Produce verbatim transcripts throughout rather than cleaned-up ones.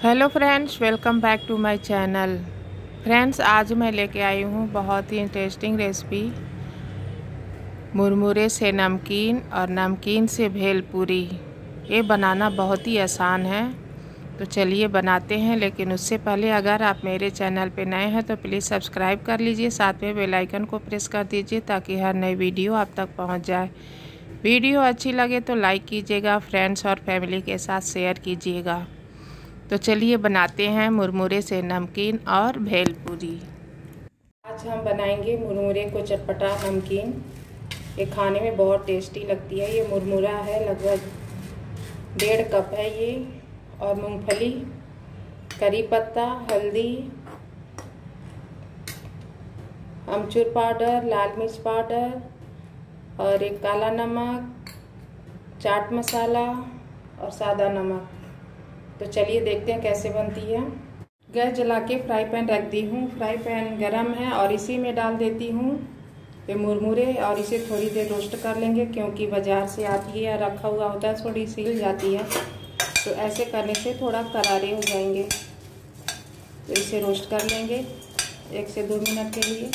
Hello friends, welcome back to my channel. Friends, आज मैं लेके आई हूँ बहुत ही इंटरेस्टिंग रेसिपी, मुरमुरे से नमकीन और नमकीन से भेलपूरी। ये बनाना बहुत ही आसान है, तो चलिए बनाते हैं। लेकिन उससे पहले अगर आप मेरे चैनल पे नए हैं तो प्लीज़ सब्सक्राइब कर लीजिए, साथ में बेल आइकन को प्रेस कर दीजिए ताकि हर नई वीडियो आप तक पहुँच जाए। वीडियो अच्छी लगे तो लाइक कीजिएगा, फ्रेंड्स और फैमिली के साथ शेयर कीजिएगा। तो चलिए बनाते हैं मुरमुरे से नमकीन और भेलपूरी। आज हम बनाएंगे मुरमुरे को चटपटा नमकीन। ये खाने में बहुत टेस्टी लगती है। ये मुरमुरा है, लगभग डेढ़ कप है ये, और मूंगफली, करी पत्ता, हल्दी, अमचूर पाउडर, लाल मिर्च पाउडर और एक काला नमक, चाट मसाला और सादा नमक। तो चलिए देखते हैं कैसे बनती है। गैस जला के फ्राई पैन रख दी हूँ। फ्राई पैन गरम है और इसी में डाल देती हूँ ये मुरमुरे और इसे थोड़ी देर रोस्ट कर लेंगे, क्योंकि बाज़ार से आती है या रखा हुआ होता है थोड़ी सील जाती है, तो ऐसे करने से थोड़ा करारे हो जाएंगे। तो इसे रोस्ट कर लेंगे एक से दो मिनट के लिए।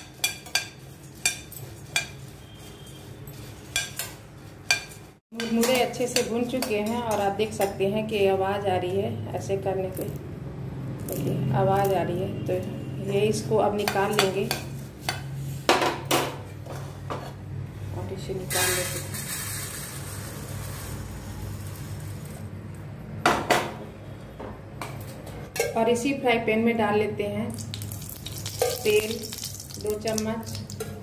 मुरमुरे अच्छे से भुन चुके हैं और आप देख सकते हैं कि आवाज़ आ रही है ऐसे करने पे। देखिए आवाज़ आ रही है, तो ये इसको अब निकाल लेंगे और इसे निकाल लेते हैं। और इसी फ्राई पैन में डाल लेते हैं तेल दो चम्मच,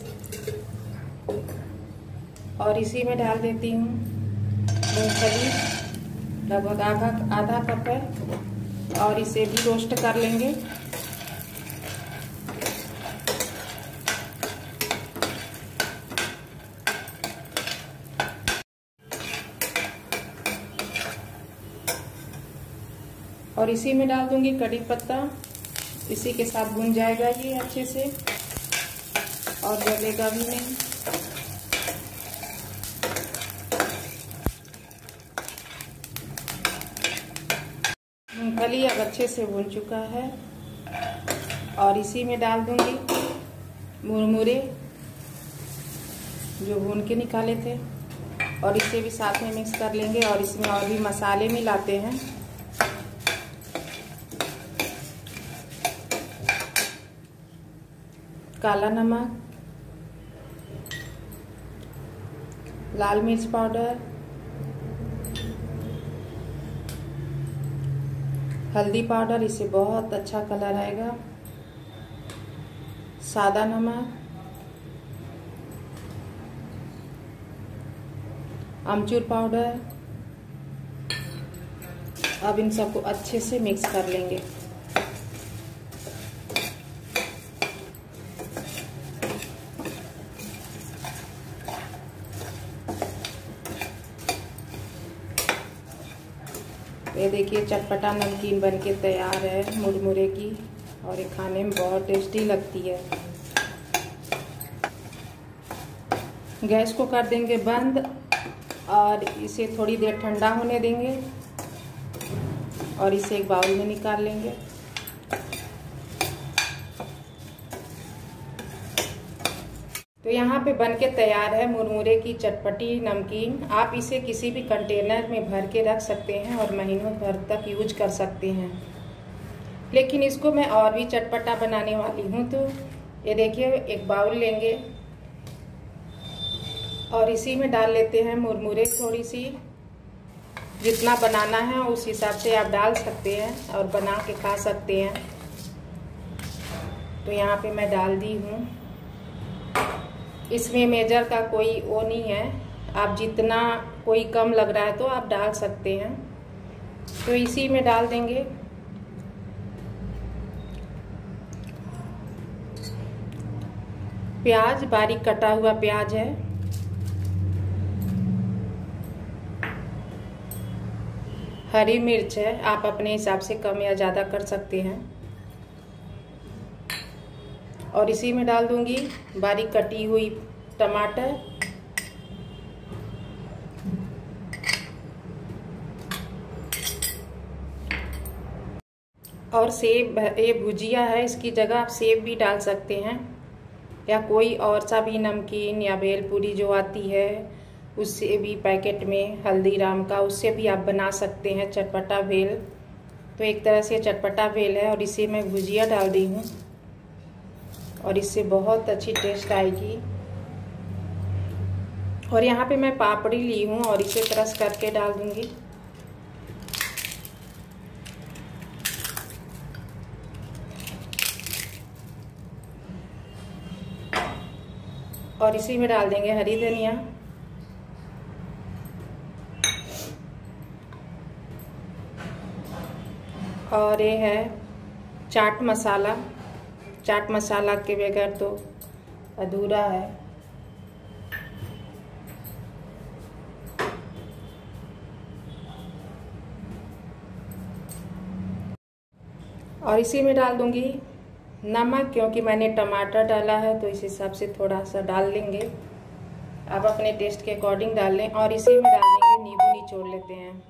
और इसी में डाल देती हूँ मूंगफली, लगभग आधा आधा कप है, और इसे भी रोस्ट कर लेंगे। और इसी में डाल दूंगी कड़ी पत्ता, इसी के साथ भुन जाएगा ये अच्छे से और जलेगा भी नहीं। मूंगफली अब अच्छे से भून चुका है और इसी में डाल दूंगी मुरमुरे जो भून के निकाले थे, और इसे भी साथ में मिक्स कर लेंगे। और इसमें और भी मसाले मिलाते हैं। काला नमक, लाल मिर्च पाउडर, हल्दी पाउडर, इससे बहुत अच्छा कलर आएगा, सादा नमक, अमचूर पाउडर। अब इन सबको अच्छे से मिक्स कर लेंगे। ये देखिए चटपटा नमकीन बनके तैयार है मुरमुरे की, और ये खाने में बहुत टेस्टी लगती है। गैस को कर देंगे बंद और इसे थोड़ी देर ठंडा होने देंगे, और इसे एक बाउल में निकाल लेंगे। तो यहाँ पे बनके तैयार है मुरमुरे की चटपटी नमकीन। आप इसे किसी भी कंटेनर में भर के रख सकते हैं और महीनों भर तक यूज कर सकते हैं। लेकिन इसको मैं और भी चटपटा बनाने वाली हूँ। तो ये देखिए एक बाउल लेंगे और इसी में डाल लेते हैं मुरमुरे। थोड़ी सी जितना बनाना है उस हिसाब से आप डाल सकते हैं और बना के खा सकते हैं। तो यहाँ पे मैं डाल दी हूँ। इसमें मेजर का कोई वो नहीं है, आप जितना कोई कम लग रहा है तो आप डाल सकते हैं। तो इसी में डाल देंगे प्याज, बारीक कटा हुआ प्याज है, हरी मिर्च है, आप अपने हिसाब से कम या ज़्यादा कर सकते हैं। और इसी में डाल दूंगी बारीक कटी हुई टमाटर, और सेब, ये भुजिया है, इसकी जगह आप सेब भी डाल सकते हैं, या कोई और सा भी नमकीन या भेलपूरी जो आती है उससे भी, पैकेट में हल्दीराम का, उससे भी आप बना सकते हैं चटपटा भेल। तो एक तरह से चटपटा भेल है और इसे मैं भुजिया डाल दी हूँ और इससे बहुत अच्छी टेस्ट आएगी। और यहाँ पे मैं पापड़ी ली हूँ और इसे क्रश करके डाल दूँगी। और इसी में डाल देंगे हरी धनिया, और ये है चाट मसाला। चाट मसाला के बगैर तो अधूरा है। और इसी में डाल दूंगी नमक, क्योंकि मैंने टमाटर डाला है तो इस हिसाब से थोड़ा सा डाल लेंगे। आप अपने टेस्ट के अकॉर्डिंग डाल लें। और इसी में डाल देंगे नींबू, निचोड़ लेते हैं।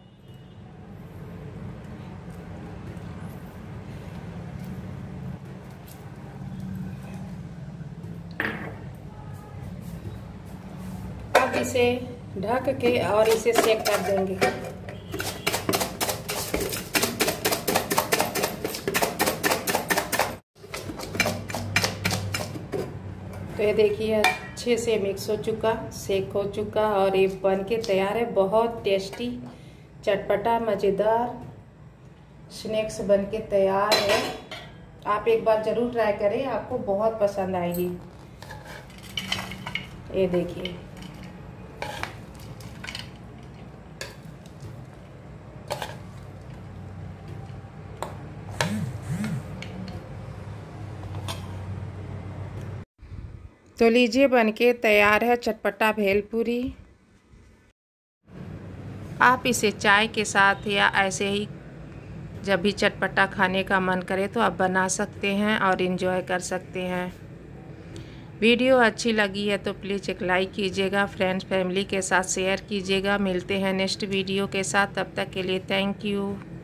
अब इसे ढक के और इसे सेक कर देंगे। तो ये देखिए अच्छे से मिक्स हो चुका, सेक हो चुका और ये बन के तैयार है। बहुत टेस्टी चटपटा मज़ेदार स्नैक्स बन के तैयार है। आप एक बार ज़रूर ट्राई करें, आपको बहुत पसंद आएगी। ये देखिए, तो लीजिए बनके तैयार है चटपटा भेलपूरी। आप इसे चाय के साथ या ऐसे ही जब भी चटपटा खाने का मन करे तो आप बना सकते हैं और इन्जॉय कर सकते हैं। वीडियो अच्छी लगी है तो प्लीज़ एक लाइक कीजिएगा, फ्रेंड्स फैमिली के साथ शेयर कीजिएगा। मिलते हैं नेक्स्ट वीडियो के साथ, तब तक के लिए थैंक यू।